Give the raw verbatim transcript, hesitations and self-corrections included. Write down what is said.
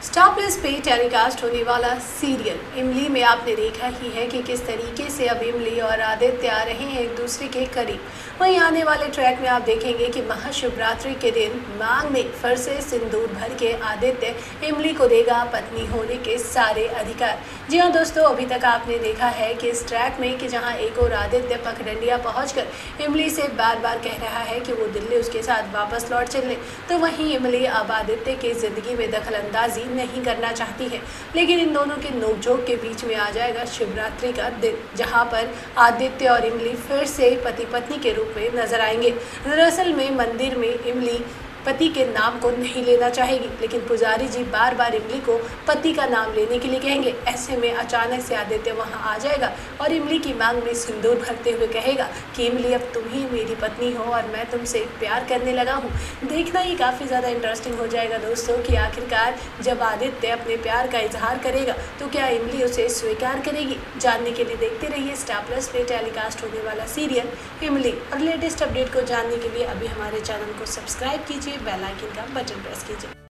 Star plus पे telecast होने वाला सीरियल इमली में आपने देखा ही है कि किस तरीके से अब इमली और आदित्य आ रहे हैं एक दूसरे के करीब। वहीं आने वाले ट्रैक में आप देखेंगे कि महाशिवरात्रि के दिन मांग में फिर से सिंदूर भर के आदित्य इमली को देगा पत्नी होने के सारे अधिकार। जी हाँ दोस्तों, अभी तक आपने देखा है कि इस ट्रैक में कि जहाँ एक और आदित्य पखडंडिया पहुंचकर इमली से बार बार कह रहा है कि वो दिल्ली उसके साथ वापस लौट चले, तो वहीं इमली अब आदित्य की जिंदगी में दखल अंदाजी नहीं करना चाहती है। लेकिन इन दोनों के नोकझोंक के बीच में आ जाएगा शिवरात्रि का दिन, जहां पर आदित्य और इमली फिर से पति पत्नी के रूप में नजर आएंगे। दरअसल में मंदिर में इमली पति के नाम को नहीं लेना चाहेगी, लेकिन पुजारी जी बार बार इमली को पति का नाम लेने के लिए कहेंगे। ऐसे में अचानक से आदित्य वहां आ जाएगा और इमली की मांग में सिंदूर भरते हुए कहेगा कि इमली अब तुम ही मेरी पत्नी हो और मैं तुमसे प्यार करने लगा हूं। देखना ही काफ़ी ज़्यादा इंटरेस्टिंग हो जाएगा दोस्तों कि आखिरकार जब आदित्य अपने प्यार का इजहार करेगा तो क्या इमली उसे स्वीकार करेगी। जानने के लिए देखते रहिए स्टार प्लस पे टेलीकास्ट होने वाला सीरियल इमली। और लेटेस्ट अपडेट को जानने के लिए अभी हमारे चैनल को सब्सक्राइब कीजिए, बेल आइकन का बटन प्रेस कीजिए।